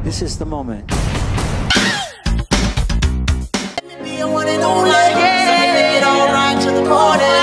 This is the moment. Be a one and only. Say it all right to the morning.